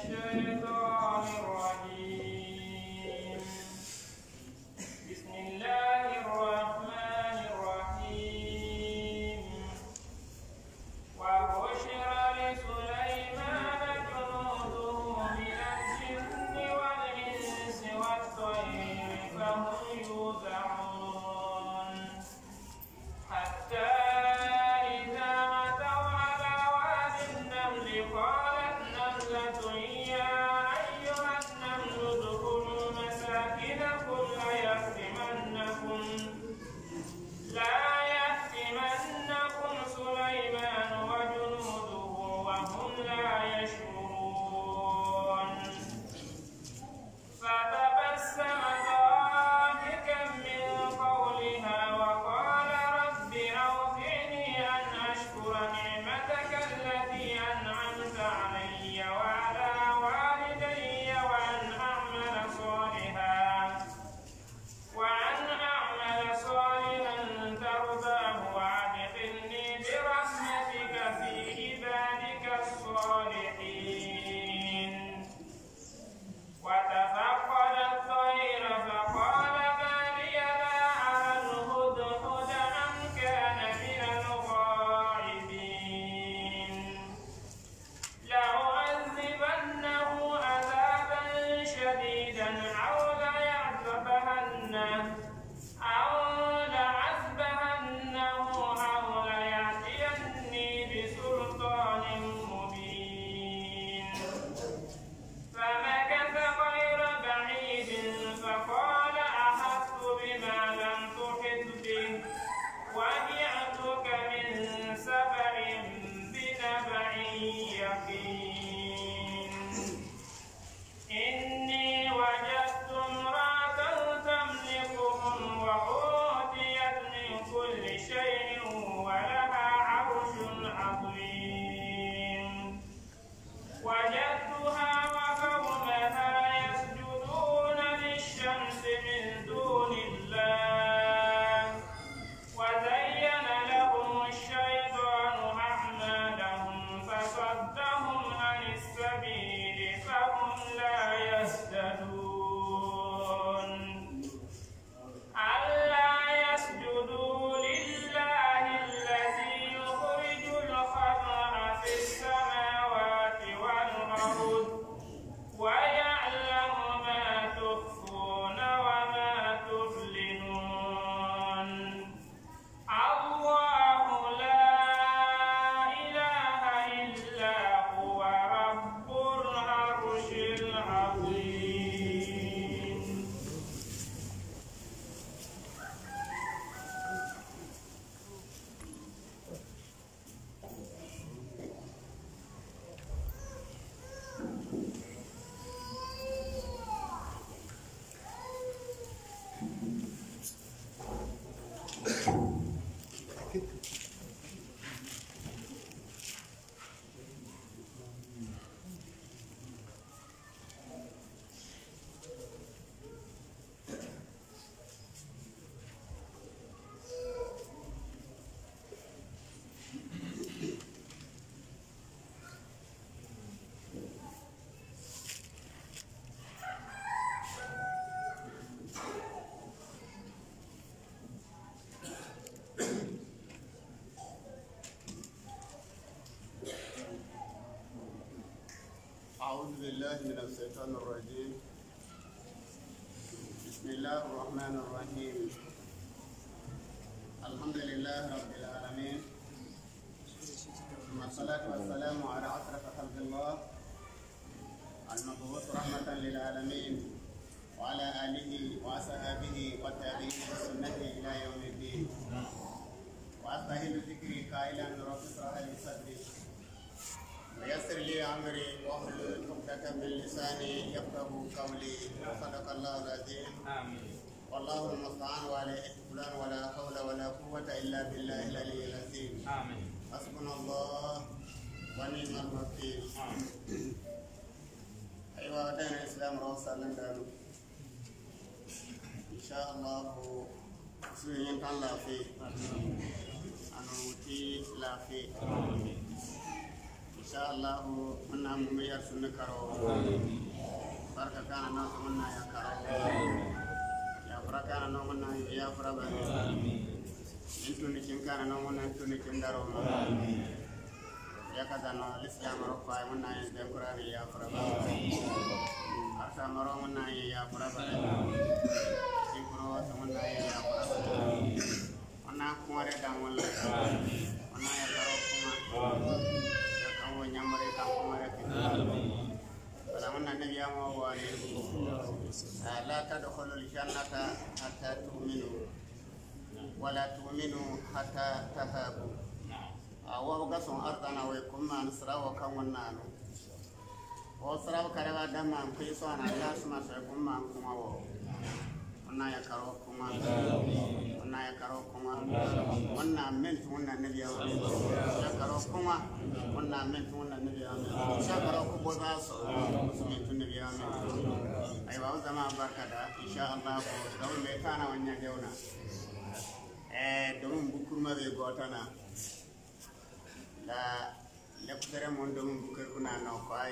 الشيطان الرجيم. بسم الله الرحمن الرحيم. وبشر لسليمان جنوده من الجن والإنس والطير فهم يوزعون حتى إذا أتوا على واد النمل قالت نملة يا أيها النمل ادخلوا مساكنكم لا يحتمنكم سليمان وجنوده وهم لا يشعرون. فتبسم ضاحكا من قولها وقال رب أوزعني أن أشكر نعمتك التي أنعمت علي وعلى والدي وأن أعمل صالحا ترضاه وأدخلني برحمتك في عبادك الصالحين. وتفقد الطير فقال ما لي لا أرى الهدهد أم كان من الغائبين. لأعذبنه عذابا شديدا أو لأعذبنه أو ليأتيني بسلطان مبين. فمكث غير بعيد فقال أحطت بما لم تحط به وجئتك من سبأ بنبأ يقين. إني وجدت امرأة تملكهم وأوتيت من كل شيء ولها عرش عظيم. وجدتها وقومها يسجدون للشمس من دون الله وزين لهم الشيطان أعمالهم فصدهم عن السبيل فهم لا يهتدون. ألا يسجدوا لله الذي يخرج الخبأ في السماوات والأرض ويعلم ما تخفون وما تعلنون. الله لا إله إلا هو رب العرش العظيم. أعوذ بالله من الشيطان الرجيم. بسم الله الرحمن الرحيم. الحمد لله رب العالمين ثم الصلاة والسلام على أشرف خلق الله المبعوث رحمة للعالمين وعلى آله وأصحابه والتابعين بسنته إلى يوم الدين. وأستهل ذكري قائلا رب اشرح لي صدري ويسر لي أمري واحلل عقدة من لساني يفقهوا قولي. صدق الله العظيم. آمين. والله المستعان وعليه التكلان ولا حول ولا قوة إلا بالله العلي العظيم. آمين. حسبنا الله ونعم الوكيل. أيها دين الإسلام رسالة دارو إن شاء الله سوين كان لا في أنو تي لا في إن شاء الله منا ممير سنكرو بركة كان الناس منا يا كرو يا فرا كان الناس منا يا فرا بني انتو نكين كان الناس منا انتو نكين دارو يا كذا الإسلام رفع منا يذكرني يا فرا بني أرسل مرو منا يا فرا بني يكرو منا يا فرا بني منا كمارة دامول منا يا كرو كما nyamare ka kumare salamun annabi ya wa la tadkhulul jannata hatta tu'minu wa la tu'minu hatta tahabu awa gason ardana wa kuma nasrawa kan wannan o sarawa karewa damma ko so ana ya suma sai kuma kuma wo wannan ya karo kuma wannan ya karo kuma wannan men wannan nabi ya karo kuma wannan men wannan nabi ya karo ku boza so men nabi ya ai ba zama barka da insha Allah ko da me kana wannan jauna don bukurma be gotana la leptere mon don bukur kuna no fai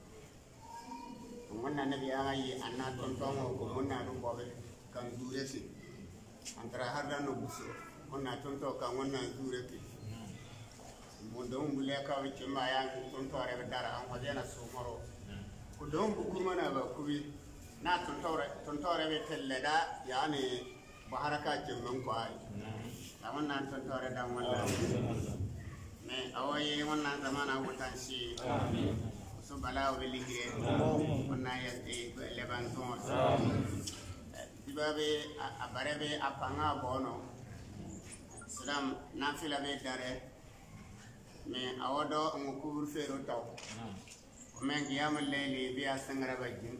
wannan nabi ya yi anna tonton ko munna dum bobe kan dure si antara harda no buso onna tonto kan wannan dure ki mo don bule ka wice ma ya tonto re dara an wajena so maro ko don bu kuma na ba kubi na tonto re be telle da yani baharaka ce mun ko ai da wannan tonto re da wannan me awaye wannan zamana wutan shi amin so balawo be ligre wannan ya leban ton babe abarebe apanga bono islam nafila be dare me awodo ngukubur fero taw men yamul layli biya sangara bajin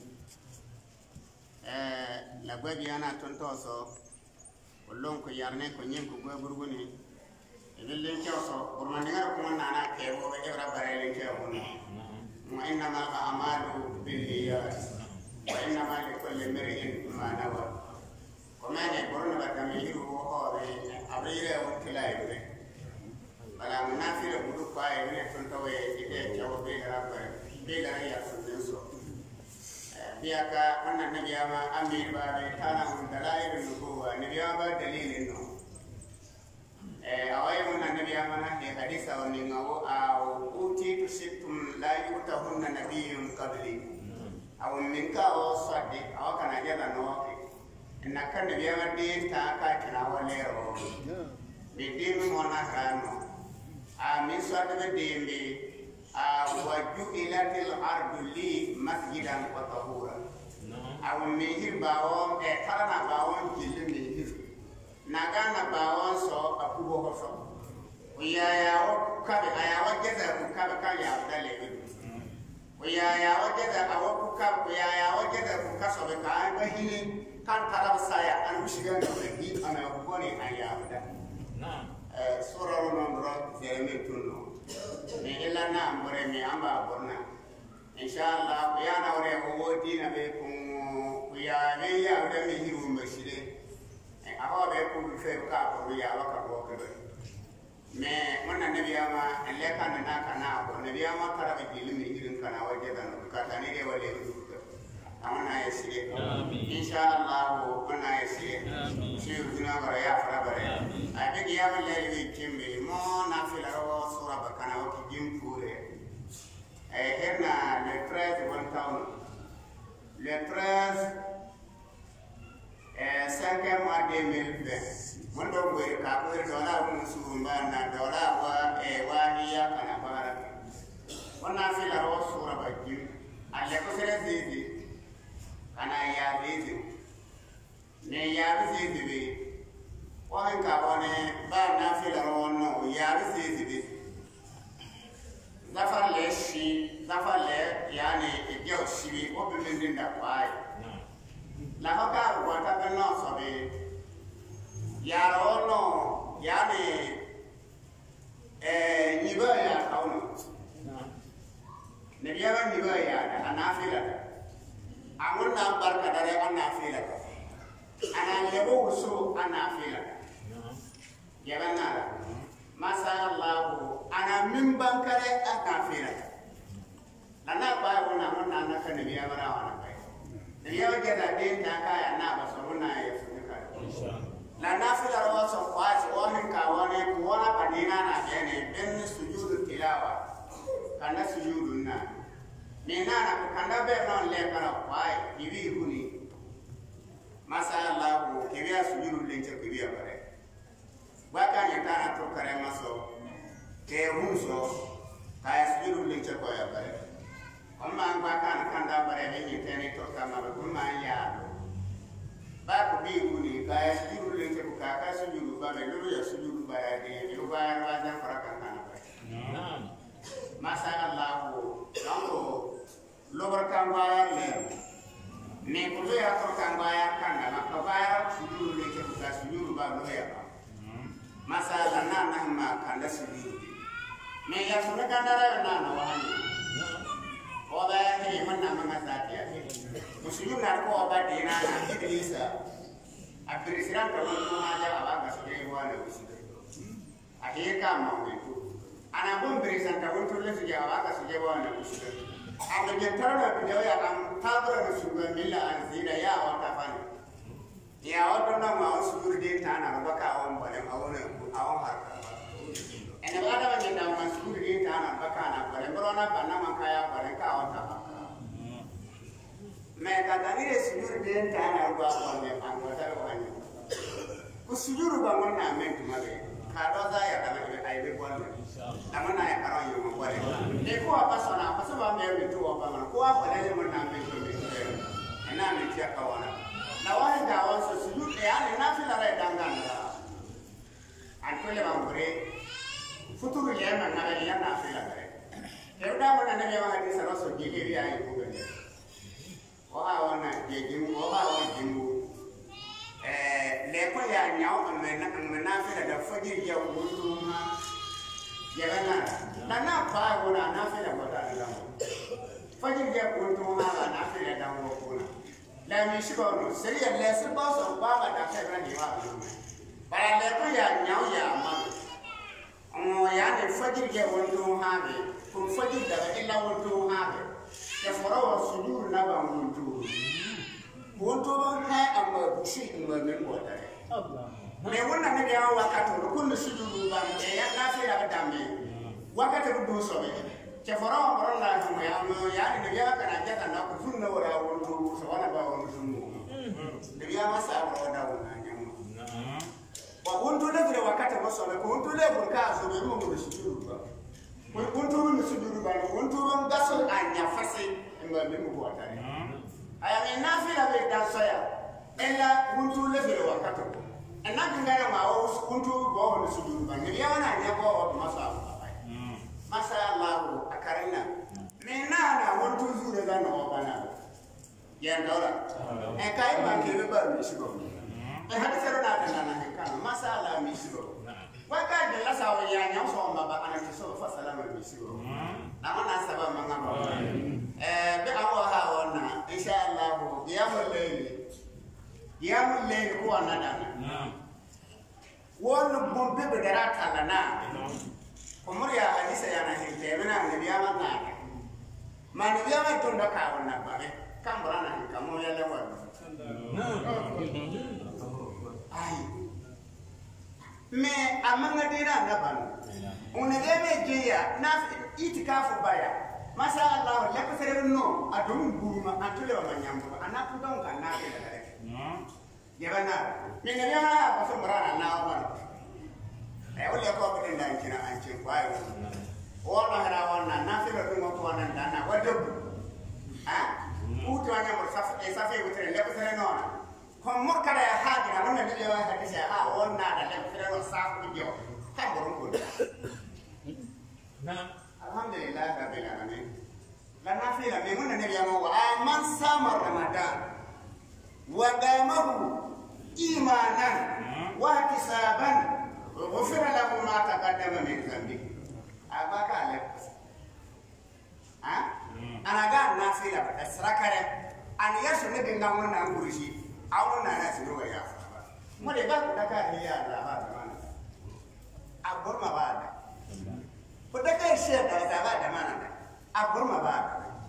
la babi ana tonto so wollon ko yarne ko nyen ko goburguni ebelle cioso burmandigar ko nana ke bo be ebra barele ke woni mo innama a'malu binniyat wa innama likulli imrin ma nawa komane borno badami hiru ko be abrire wutila ibe bala munafira budu kwa ene tontawe ide jawo be garaba be garaya sunso biaka wannan nabiyama amir ba be tana mun dalailun nubuwa nabiyama dalilin no awai wannan nabiyama na ke hadisa woni ngawo aw uti tusittum la yutahunna nabiyyun qabli aw minka o sadi aw kana jada no nakan da biya wande ta ka kira walero be dimi mona kano a min so da dembe a waju ilatil ardu li masjidan wa tahura aw min hirbawo e karana bawon jilmi hir nagana bawon so akubo ko so uyaya o kabe aya wajeza ku kabe kan ya dale uyaya wajeza awo ku kabe uyaya wajeza ku kaso be ka ba hini kan tarab saya an ushigan da ni ana goni ayabda sura nomro zeme tunno me illa na amore me amba borna inshallah ya na ore o dina be kun ya be ya da me hiru mbashire aho be ku fe ka ko ya waka ko ko me wannan nabiyama alle kan na kana ko nabiyama karabe dilimi hirin kana waje da ka tani de wale amana yesire inshallah wana yesire shiru dina bara ya fara bare abi ya wala yi kimbe mo na fila ro sura bakana o ki jimpure herna le 13 le 13 5e mois 2020 mon do boy ka ko dola mun sumba na dola wa wa hiya kana bara wana fila ro sura bakki alle ko sere zizi kana ya bezi ne ya bezi be wahan ka woni ba na fila ronno ya bezi be zafar le yani idyo shibi o be min da kwai la haka wata be no so be ya ronno yani niba ya kauno ne biya niba ya anafila amun na barka dare ana fila ana lebo usu ana fila yabanna masha Allah ana min bankare ana fila lana ba wona na kan biya mara wana bai da yawa ke da din ta kaya na ba so na ya fuka lana fi da rawa so kwa ci wani ka wani ko wala badina na ne ben sujudu tilawa kana sujudu na me na na kanda be non le kana kwai ibi huni masa Allah ko kibiya sujudu le ce kibiya bare baka nyata na to kare maso ke hunso kaya sujudu le ce ko ya bare amma an baka na kanda bare ne ni tene to kama ba kuma ya ba ko bi huni kaya sujudu le ce ko ka sujudu ba be lo ya sujudu ba ya de yo ba ya wa jan farakan kana ba na'am masa Allah ko dango lobar kan ba ya le ne ko ya to kan ba ya kan na ka ba ya sujudu le ce ko ka sujudu ba lo ya ba masala na ma kan da sujudu me ya so kan da na wani o da ya ne man na ma sa ta ko sujudu na ko ba de na Idrisa a presiran ka ko ma ja ba ga su ne wani usi a ke ka ma ne ko ana bon presiran ka ko le su ja ba ga su je wani usi amma je tarana bi da ya kan tabara su ga milla an zira ya wa ta fani ya wato na ma su gurde ta na ba ka on bare a wani a on har ene ba da ba je da ma su gurde ta na ba ka na bare bro na ba na man ka ya bare ka on ta ba me ka da ni su gurde ta na ba ko ne an ko ta ba ni ku su juru ba mon na men ma be ka do za ya da ba ai be ko ne da man na ya ka ron yo mo bare ne ko ba so na ba so ba me mi to ba man ko ba ne mon na men ko be ena ni ti ka wana na wani da wasu sujudu ya ne na fi rai dangana an tole ba gore futuru ya na na ya na fi la bare e da mana ne ya hadisi rasul gege ya yi ko gane o ha wana gege o ha wa jimu le ko ya nyawo na fi da fajir ya wudu ma ya na na ba wona na fi da bata da fajir ya wudu ma na fi da dan ko na la mi shiba no seria le se ba so ba ba da se bra ni wa ba le ko ya nyaw ya ma o ya ne fajir ge wonto ha be ko fajir da illa wonto ha be ya foro wa sudur na ba wonto ha amma shi in ma men ko da Allah me wonna ne ya wakato ko no sudur ba me ya na fe da da me wakato do so be ke foro wa la no ya no ya ne ya kana ja kana ko funna wala wonto so wala ba wonto mu de ya masa wa da wona nyamu wa wonto le gure wakati maso be ko wonto le ko ka so be mo mo sujuru ba ko wonto mo sujuru ba wonto ron gaso anya fase ngba me mo ko atare aya me na fi la be dan so ya ella wonto le gure wakati ko enna ngara ma o wonto bo mo sujuru ba ne ya wana nya bo maso ba masa Allah akarina me na na wonto zure ga no bana ya ndora e kai ma ke be ba mi shigo e hadi sero na na kan masala mi shigo waka de la sawo ya nya so ma ba ana so fa salama mi shigo na mana saba manga ba be awo ha wona insha Allah ya mulai ko anada won bombe be dara talana umur ya hadisa ya na hinte mena ne biya manna man biya ma to ndaka wona ba kan brana kamo ya lewa ai me amanga dira na ban unegeme jeya na itikafu baya masha Allah le ko sere no adum buruma atule wa manyambo anapu don kan na ke da yabana me ne ya ba so marana na wa e wole ko ko den dan kina an cin kwayo wala hara wana na fi do ko ko nan dana wadabu ha uto anya mo safi wutere le ko sere no komor kala ya haji na wonna biyo hadisi ha wonna da le fere no safu biyo ha boron ko na alhamdulillah rabbil alamin la nafila me wonna ne biya mo wa man sama ramadan wa qamahu imanan wa ihtisaban ghufira lahu ma taqaddama min dhanbi abaka le ha ana ga nafila ba srakare an yaso ne dinga wonna ngurishi awon na na sinu ya mo de ba ko daga ya la ba mana abur ma ba da ko daga she da ba da mana abur ma ba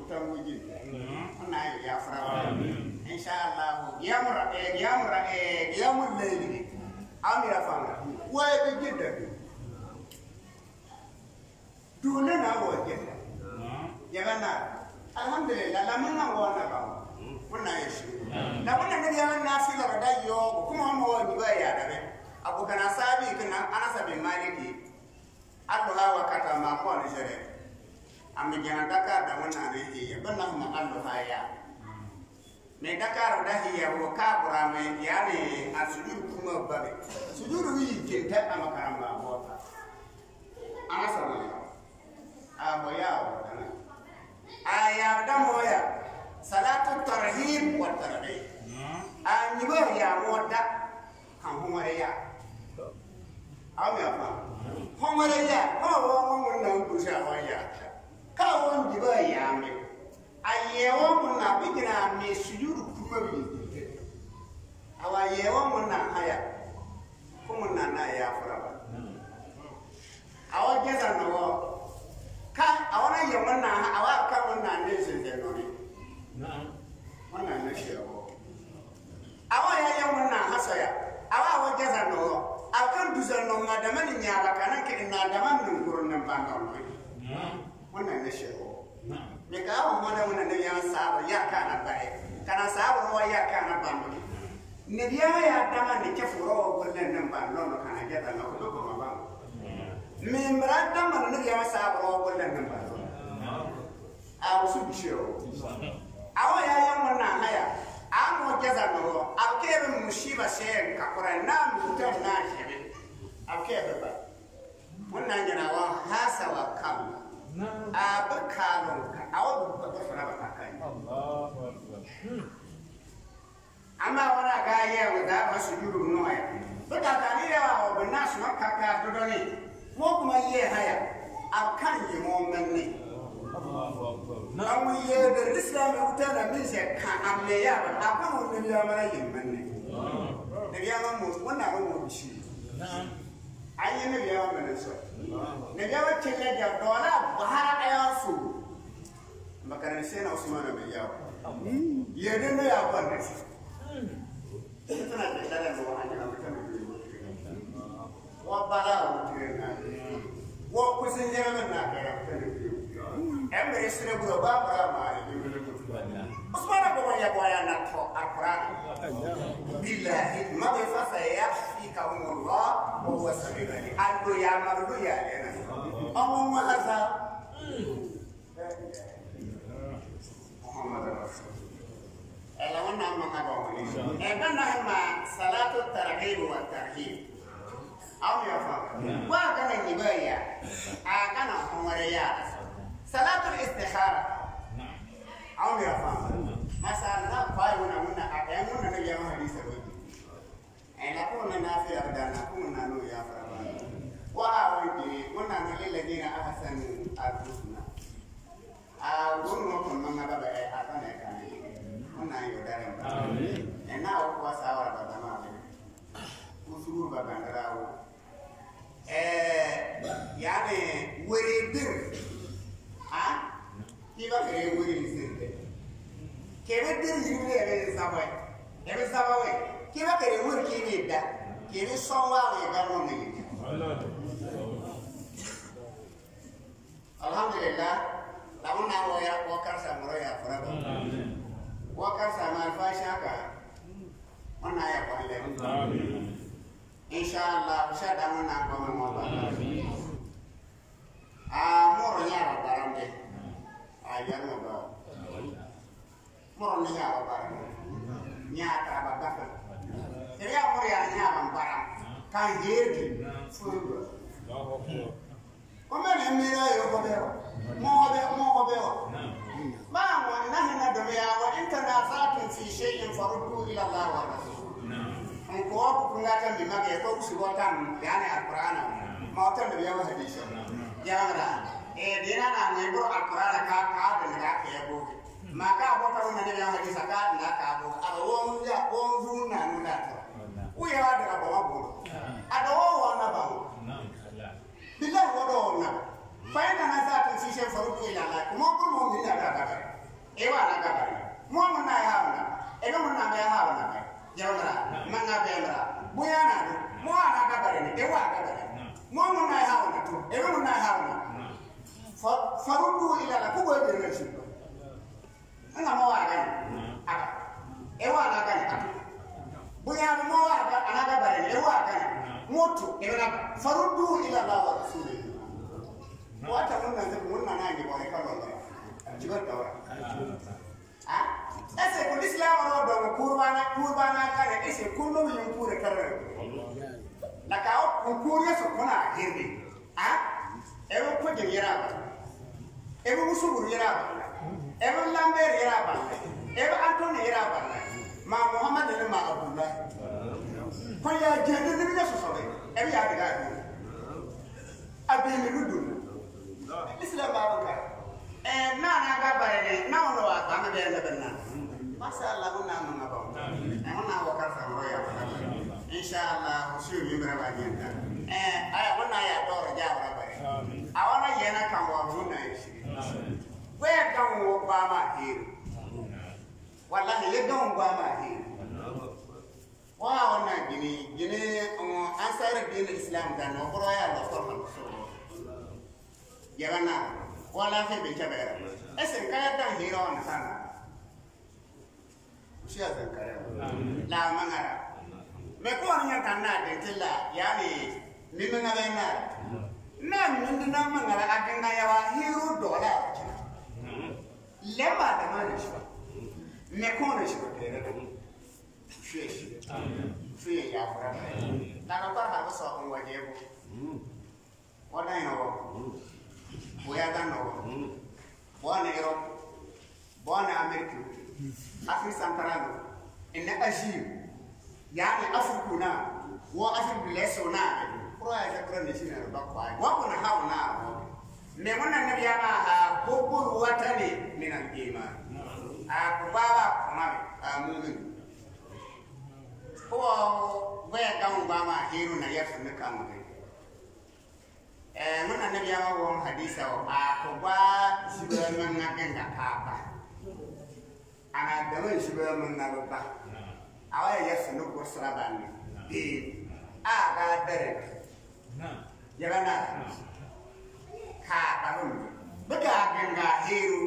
kutan wuji wannan ya fara insha Allah yamra yamul layli amira fanga waye be gidda dole na wo gidda ya ganna alhamdulillah lamun nan wona ba wannan ya shi da wannan ne ya na fila da yo kuma mu wani ba ya da be abu kana sabi kana Anas bin Maliki Allah wa kata ma ko ne jere amma jana Dakar da wannan ne ya banna ma Allah ya me Dakar da hiya ko ka burama yani asujud kuma babe sujudu yi ke ta amakaramba bota Anas bin aboya wadana aya da moya salatu tarhib wa tarhib an yi ba ya moda kan humare ya aw ya fa humare ya ko won nan ku sha waya ka won di ba ya me aye won na bigina me sujudu kuma bi awa ye won na haya kuma na ya fara ba awa jeza no ka awana ye won na awa ka won na ne sin de no ni wannan na shi awa ya ye won na hasaya awa wa jeza no akan duzan no madama ni nyala kanan ke na dama min kurun nan ba no wannan na shi ne ka awa mo da wannan ne ya saba ya kana bai kana saba ro ya kana ba no ne biya ya dama ne ke furo wannan nan ba no kana jeta no ko ko ba membra dama ne ya saba ro wannan nan ba a wasu bishiyo awa ya yan wannan haya amo jaza no akebe mushiba shen kakura na mutam na shebe akebe ba wannan jana wa hasa wa kam abakalo awu ba fara ba kai Allahu akbar amma wana ga ya wada ba sujudu no ya baka kani da wa bana su makaka dodoni mo kuma ye haya akan yi mo manne Namun ye da Islam uta da min se kan amme ya ba akan wannan ya mara yin manne da ya mu wannan mu bishi ayi ne ya mana so ne ya wace ne da dola bahara ayan su makaran sai na Usman bin ya ye ne ya ba ne tana da dare mu an ga mutum wa bala mutum wa kusin jama'a na ga Emre sire buro ba ma Usmana ko ya boya na to Alquran billahi ma be fasa ya fika Allah wa huwa sabili ando ya marudu ya ena amu ma hasa Muhammad rasul ela wana ma ka ba ni e bana ma salatu tarhib wa tarhib aw ya fa wa kana ni baya a kana humare ya صلاة الاستخارة عم يا فاهم مثلا فايونا منا أيامنا نبي ما حديث بودي أنا كنا نافي أبدانا كنا نو يا فرمان وأودي كنا نقول الذين أحسنوا الحسنى أقول لكم من ما بقى أتانا كاني كنا يودارم أنا أقوى سوار بدنا وسرور بدنا يعني وريدر Kiba kere wuri nisinte. Kebe diri yuri ebe sabwe. Ebe sabwe. Kiba kere wuri kini da. Kebe sonwa we gano ni. Alhamdulillah. Lamun na wo ya wakar sa muro ya furaba. Wakar sa malfa shaka. Wana ya kwale. Amin. Inshallah shada mun na ko mo ba. Moro ya barambe. Ayam apa? Moro ni apa barang? Nyata apa barang? Jadi apa yang nyata barang? Kan jadi furu. Kau ni mira yo kau mau beo. Bang, mana hendak demi awak internasional fi syai'in faruddu ila Allah wa Rasul. Engkau aku pengatakan di mana kau subuhkan, yani Al-Quran. Mau tak demi awak hadis? Janganlah. Dina na ngibro Al-Quran ka da na ka yabo maka abota wona ne ya hadisa ka na ka bo aro ya on zuna nuna to uya da ba bo ado wona ba billahi wodo wona fa ina na za ta sishe faruku ila la kuma ko mo ni da ewa na gabari mo mun na hauna ebe mun na be hauna kai jawra man na be mra buya na do mo na gabari ne ewa gabari mo mun na hauna to ebe mun na hauna farudu ila la kubo be ne shi ana mo wa ga aka ewa na ga aka buya mo wa ga ana gabari ewa ga moto ebe na farudu ila la wa rasuli wata mun na ne ko ne kallo jibar dawa ese ko islam ro do kurbana kare ese kullu yin kure kare la ka o kure so kona hirbi e ko je yara ba e ko musubur yara ba e ko lamber yara ba e ko antoni yara ba ma muhammad ne ma abdullah ko ya je ne ne so so e ya diga abin rudu islam ba ka na ga bare na ono wa ta me be na masha Allah na na ba na wa ka sa ro ya insha Allah su yi mera ba nyanta aya wana ya dor ja wa bare awana ye na kan wa ru na shi we kan wo ba ma hir wallahi ye don ba ma hir wa wana gini ansar din islam dan no bro ya Allah sallallahu ya bana wala fe be chabera esen kaya tan hiro on sana usia tan kaya la mangara me ko nya tan na de tilla yani ni mangara na min na mangara agenga ya wa hiro dola lema da mani shi me ko ne shi ko tere shi ya fara na ka par ha so on waje ko wala yo Boya dano, buona Europe, buona America, Afrika Central, in Asia, yani Afrika wa Afrika leso na, pro ya kura national bakwa. Wa kuna hao na, me mwana nabi ama kubul watani min al-iman. Kubawa kumami, mu'min. Kwa waya kamu bama hiru na yafu nikamu. Muna nabi ya wa hadisa wa kuba shibaman ngaganga kapa ana dawe shibaman ngaloba awaya yasu no ko srabani aga dere yabana kapa bega ganga hiru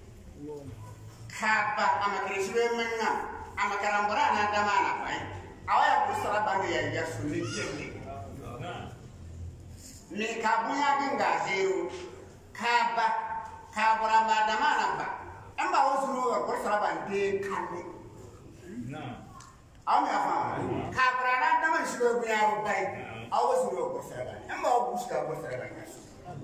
kapa amakiri shibaman nga amakarambara na damana pai awaya ko srabani ya yasu ni jeli ni kabunya binga hiru kabura madamana ba amba wosuru wa korsara bande kanni ami afa kabura na dama shiwe bunya ro bai awosuru wa korsara amba obuska korsara ba yasu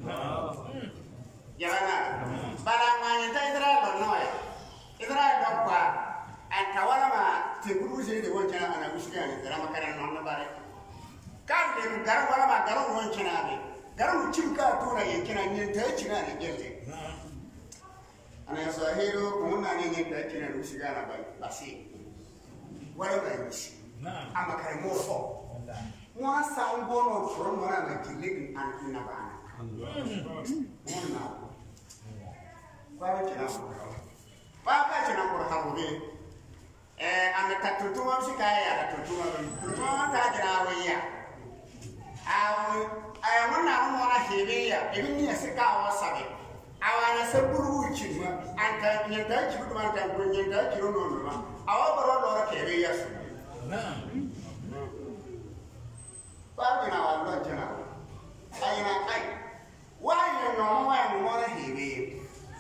yana bala ngani ta Israel no ya Israel dokwa antawala ma tekuru je de wonja ana ushika ni dara makaran non bare kan de garan wala ma garan won kina be garan chimka to na yankina ni ta kina ne gelle ana sahiru kunna ni ni ta kina ru shiga na ba basi wala ba shi amma kare mo so mo sa un bono from wala na kilin an ina ba ana mona ba kina ko harude ame tatutuma mshikaya tatutuma ta jira wiya muna mona hibiya ibini sika wasabe awana saburu chima anta nyanta chibutu anta nyanta chiro no ma awabaro lora kebe yasu babina wala jana ayina ai waya no waya mona hibiya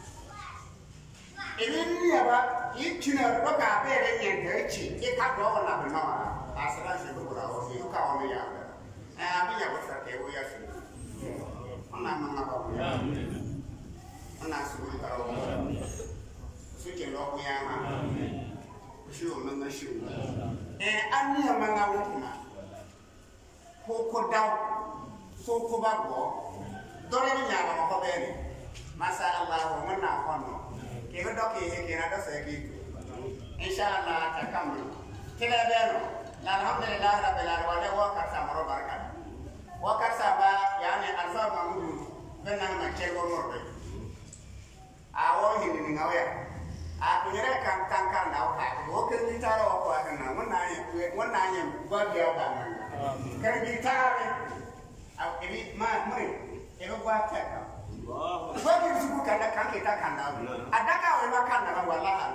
ibini yaba ichina roka bere nyanta chi ikado na bana asara shibura o yuka o me ya abiya wasake o yasu ona mama ba ya ona suru ka o suke lo ya ma shi o manga shi anni manga wo kuma ko daw so ko ba go dole ni nya ba ko bere masha Allah wa manna kono ke go doke he ke na da sai ki insha Allah ta kamru tele beno alhamdulillah rabbil alamin wa ka samaro baraka wa ka saba yani alfa mamudu benna ma chego morbe awo hini ngawya a kunyere kan na ka ko kan bi tara wa kwa na wannan ne ba biya ba kan bi tara a ebi ma muri ebe gwa ta ka ba ki su kan kan ke ta kan na adaka wa ma kan na wallahi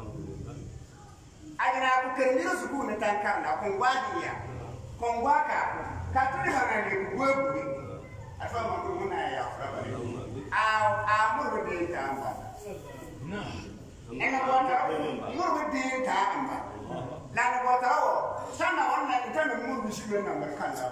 agana ku kan bi su ku na tan kan na kun gwa diya kun gwa ka tuni ha na ne gwa bu afa ma ku na ya fra ba a muru de ta ba na ena bota muru de ta amba la na bota o sana wannan ita ne muru shi ne na kan na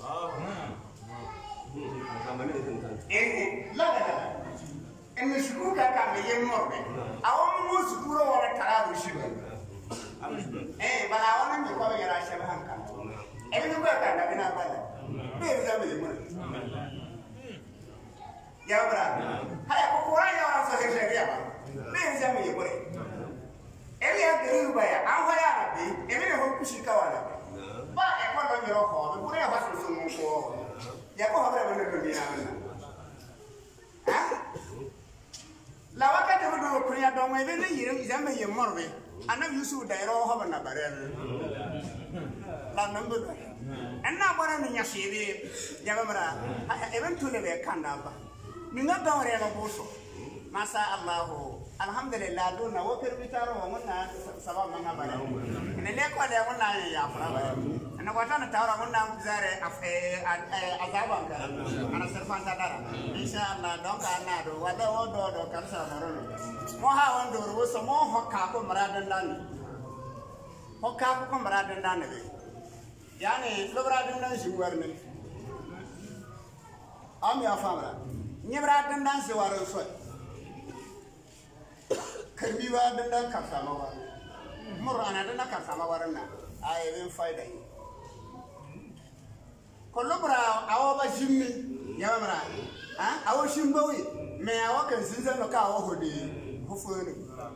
la en suku ka ka me yem morbe awon mu sukuro wala tarabu shi ba bala wannan ne ko ya rashe ba hanka ni ko ka da bina bala be za me yem ya bra haya ko qur'an ya wala sa shari'a ba be za me yem ya gari ba ya an haya na be ne ho kushi ka wala ba e ko do mi ro ko be ko ya ba su mun ko ya ko habre bane do dina ha la wakati do ko ya do mai be ne yire izame ye morbe ana yusu da ro ho bana bare la nambo enna bona ni nyasebe ya bamra eventually be kanda ba ni ngado re na buso masa Allah alhamdulillah do na wo perbitaro mo na sabab manga bare ne le ko de mo na ya fara bare ana ko tan tawra mo na zare azaban ka ana serfan ta dara inshallah donc ana do wala wo do kan sa maro mo ha won do ro so mo hokka ko maradan dan hokka ko maradan dan be yani lo maradan dan shi warne am ya famra ni maradan dan se waro so karbi ba dan ka sama wa mur ana dan ka sama waranna ay ben fayda yi kolobra awo ba jimmi ya mara awo shimbawi me awo kan sinza no ka awo hodi hofoni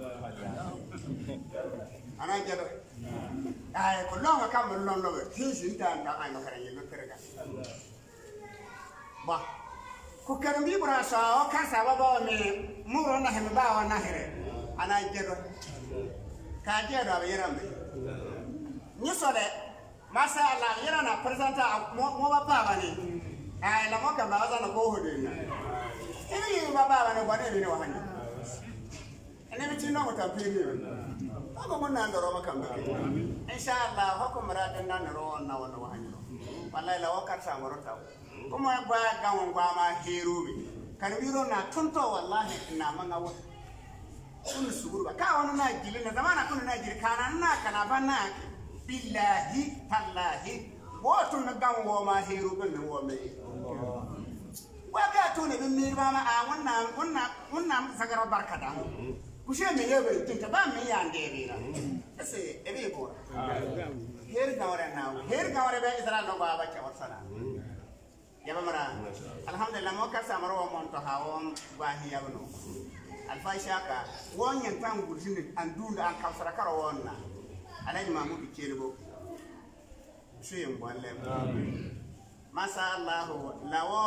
ana jado ay kolonga kam lon lo tin sinta nda ay no kare yelo terga ba ko karbi bra sa o kan sa baba me muro na hemi ba wa na here ana jado ka jado ba yarambe ni sole masa Allah yana na presenta mo ba ba ni ay la mo ka ba za na ko hodi na ini ba ba ne gwane ni wa hanya ene bi tinno mo tampiri ba mo na ndoro ma kambe inshallah hukum radan na ro na wa hanya wallahi la wakar sa mo rota kuma ba gawon gwa ma herubi kan biro na tonto wallahi ina manga wa kun suguru ba ka wona na jili na zamana kun na jili kana na kana banna billahi tallahi wotu na gawon ma herubi na wo me waga to ne bin mirba ma a wannan sagara barka da ku she me yebe tinta ba me ya ndebe na ese ebe bo her gawre be isra no baba cha wasala ya bamara alhamdulillah mo ka samaro mo to hawon bahi yabno alfaisha ka wonyan tan gurjin an dunda an kawsara karo wonna alaji mamudu kelbo suyem bolle masa Allah lawo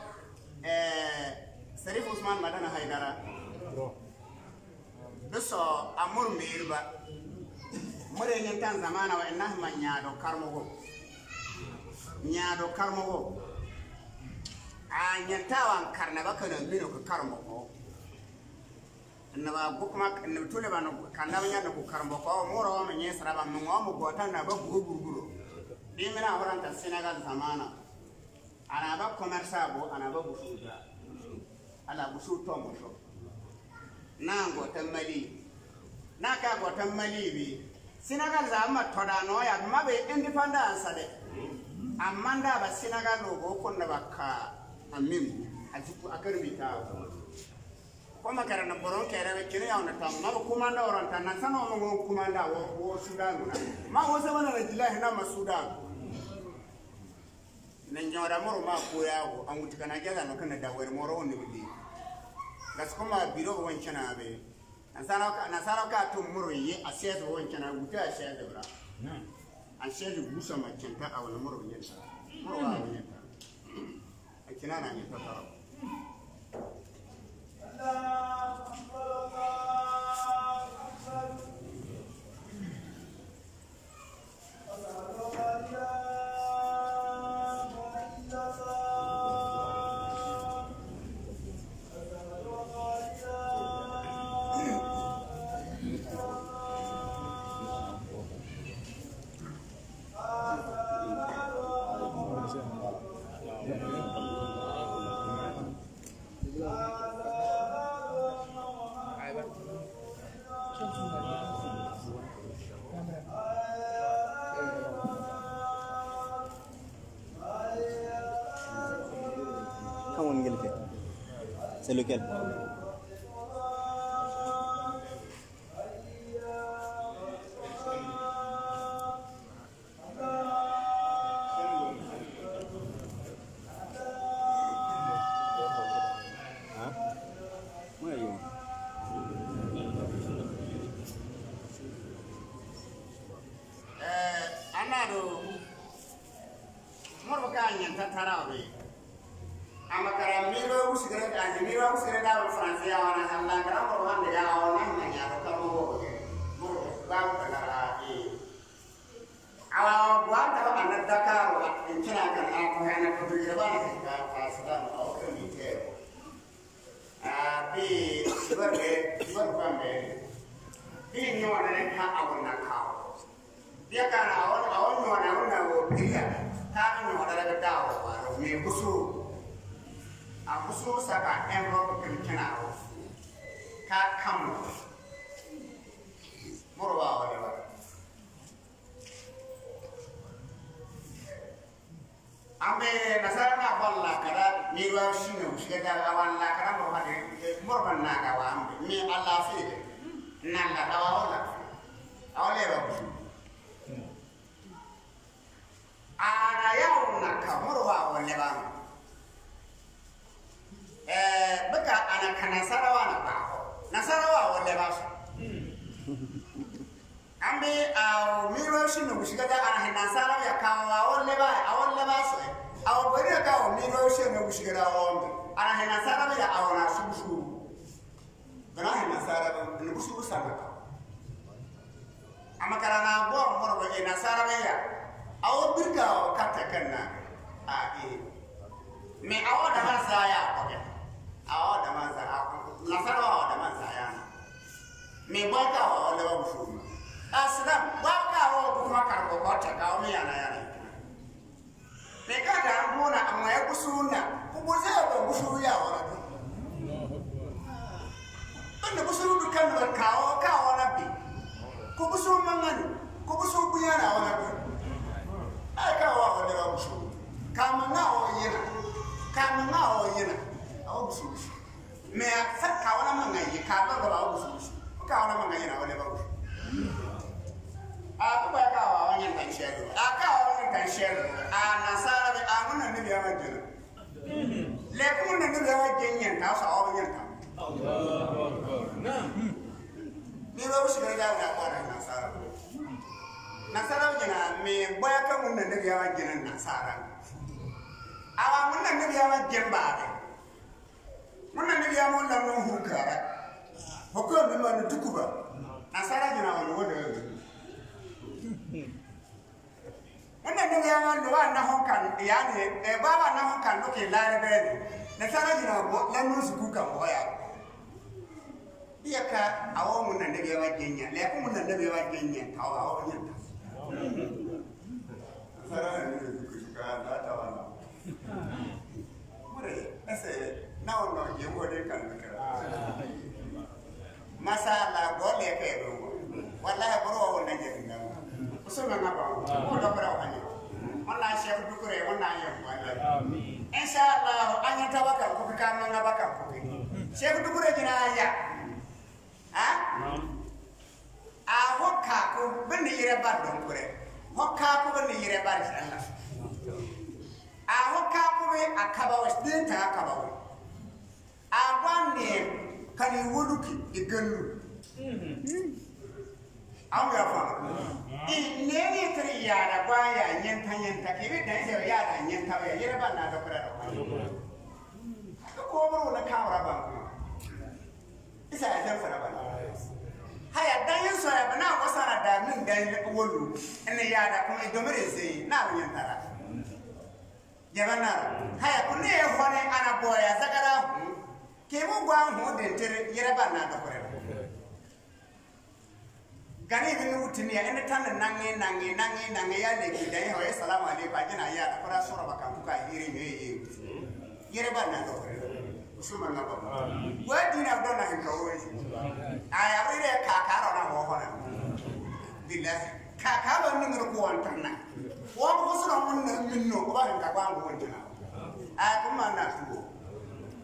Sarif Usman Madana Haidara duso amur mirba mure nyantan zamana wa inna man nyaado karmogo a nyantawan karna baka na mino ko karmogo annaba bukma annaba tole ban kanda banya ko karmogo muro ma nyesra ba mo mo gota na ba gurguru di mina horanta Senegal zamana ana ba commerçable ana ba busuda ala busu to mo to nango tamali naka go tamali bi Senegal za ma toda no ya ma be independence de amanda ba Senegal go ko na baka amim ajuku akarbi ta ko makara na boron kere be kire ya na tam ma komanda oran tan na sano mo komanda wo Sudan na ma wo se wana na jilahi na ma Sudan nenjora moro ma ko yawo an wuti kana jaga no kana dawar moro on bi gas kuma biro won chana be nasara ka to moro yi asiya to won chana wuti asiya da bra an sheju busa ma cinta a wala moro yin moro wa yin ta akina na yin ta Allah C'est lequel?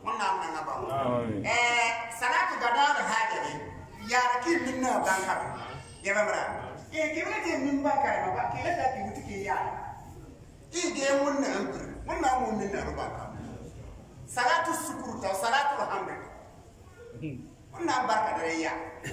نعم نعم صلاة غداء الحاجة يا ركيب منا بانكا يا بمرا كيف من بانكا ما كيف تكيف تكيف يا جاي منا ربانكا صلاة السكر صلاة الحمد منا بانكا دريا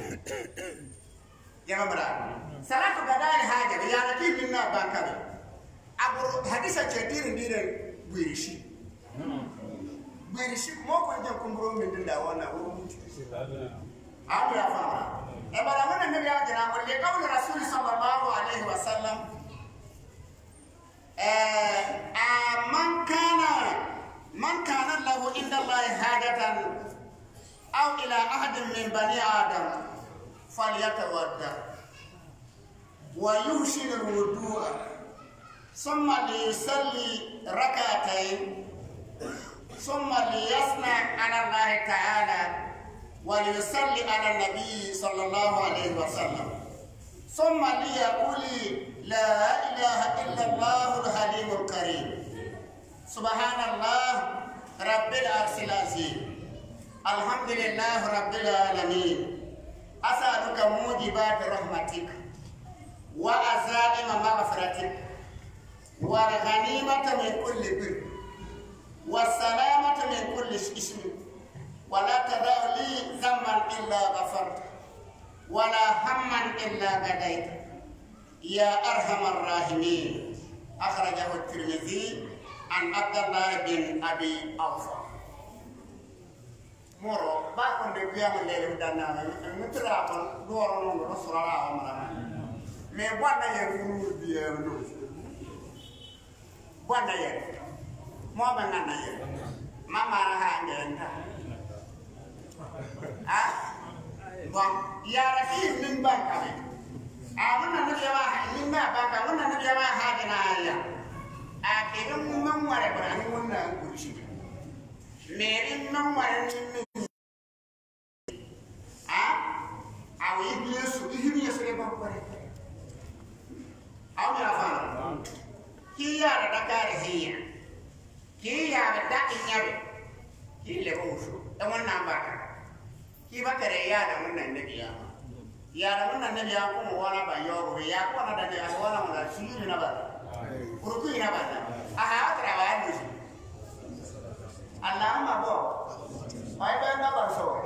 يا بمرا صلاة غداء الحاجة يا ركيب منا بانكا أبو حديث كثير دير بيرشي بيرشي ما كنت أقوم من دلوانا وروتي أبي أفهم أبدا من النبي أجنا ولقول الرسول صلى الله عليه وسلم من كان له عند الله حاجة أو إلى أحد من بني آدم فليتودع ويحسن الوضوء ثم ليصلي ركعتين ثم ليثنى على الله تعالى وليصلي على النبي صلى الله عليه وسلم ثم ليقول لا إله إلا الله الحليم الكريم سبحان الله رب العرش العظيم الحمد لله رب العالمين أسألك موجبات رحمتك وعزائم مغفرتك والغنيمة من كل بر والسلامة من كل اسم ولا تدع لي ذنبا إلا غفرت ولا هما إلا قضيت يا أرحم الراحمين أخرجه الترمذي عن عبد الله بن أبي أوفى مورو باكون دي بيام الليل بدنا نتراكم دورون رسول الله أمرنا مي وانا يفنو بيام نوش وانا يفنو ما بنانا يفنو ما مارها عندنا يا رفيق من بانكا أمنا نبي واحد من بانكا منا نبي واحد نايا أكيد من مرة براني منا نقولش ميري من مرة من أو يبيس لبابوري أو يا فان كي يا ردكار هي كي يا ردكار نبي كي لبوسو تمنا بانكا كي بكرة يا دمنا النبي يا دمنا النبي أكون وانا بيوه يا كون هذا النبي وانا ولا شيء نبأ كركوي نبأ أها ترى اللهم بو أي بين نبأ سو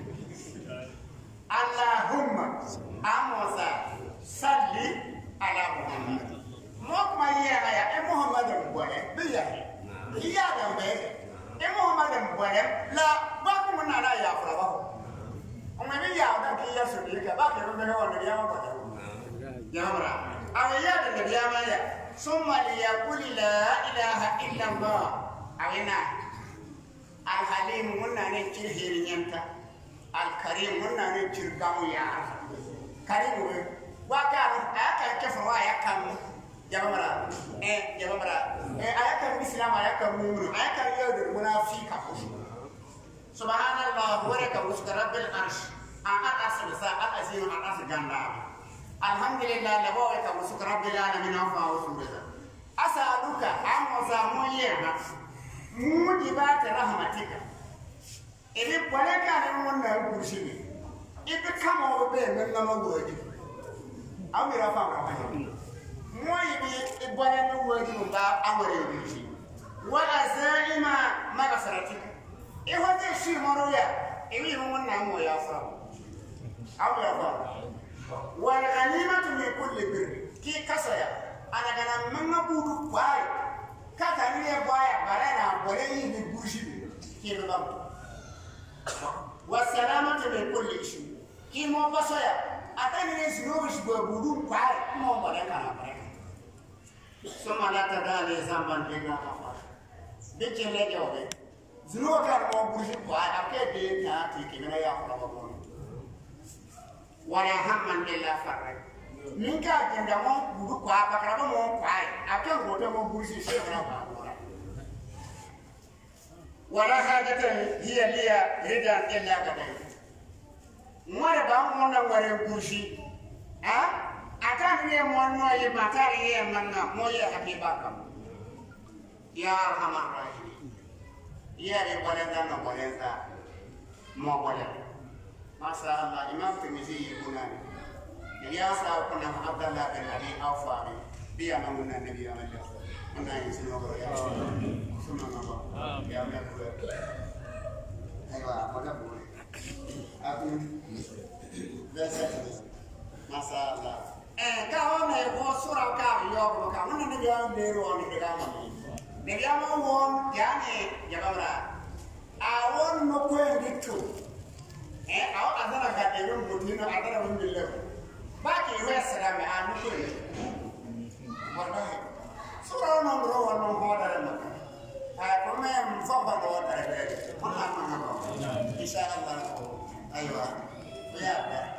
اللهم أموسى صلي على محمد ما يا محمد مبارك بيا يا دم محمد مبارك لا باكو من أنا يا فرابه ومن يعود كي يسوع كباك يوم هو النبي يا مرا أو يا النبي يا ثم ليقول لا إله إلا الله أوينا الحليم منا نجير هيرينتا الكريم منا نجير دامويا كريم وكان أكل كفوا يكمل يا مرا يا مرا أكل الإسلام أكل مؤمن أكل يود منافق سبحان الله ورك رب العرش أصل ساعة أزين أصل جنة الحمد لله لبوك مسك رب العالمين أفا وسبحانه أسألك عن وزاموينا موجبات رحمتك إذا بلغ أن من نقولشني إذا كم هو بين من نموذج أو يرفع رحمتك موجب إبوان نموذج من أمريكي وأزائم مغفرتك إيه هذا الشيء مرويا إيه هو النعم يا فرام أو يا فرام والغنيمة من كل بر كي كسيا أنا كنا من نبود باي كتاني باي بارنا بولي نبوشي كي نبام والسلامة من كل شيء كي مو بسيا أتاني نسنوش بودو باي مو بارنا بارنا ثم لا تدالي زمان بينا كفار بيجي جوابه زنو كان مو بوشي باي أكيد بينا تيكي يا فرام ولا هم إلا فرق من كان عندما بقول بكرة ما قاي أكيد هو ما بوشي شيء ولا ولا حاجة هي ليا رجال إلا كذا ما ربما من وراء بوشي أتاني من ما يمتاري من ما يحبي باكم يا أرحم الراحمين يا ولدا ولدا ما ولد ما شاء الله إمام ترمذي يقول يا ساو كنا عبد الله بن علي أوفاري بيا من النبي محمد من يسمعه يا سمعنا يا ملك أيوة ما نقول أكون VERSET ما شاء الله كأنه يقول سورة كامل يوم كامل من النبي نيرون كلامه نيرون وون يعني يا كبرى أون نقول نكتو أو أنا قاعدين بدينا أنا من بالله باقي VERSET أنا نقول والله سورة نمبر 1 هذا المكان كمان فوق الوضع إن شاء الله أيوة ويا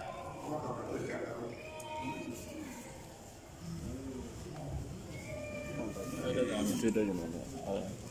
ada yang cerita gimana?